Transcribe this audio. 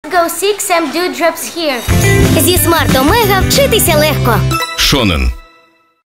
Go seek some dewdrops here. Зі Smart Omega вчитися легко. Шонен.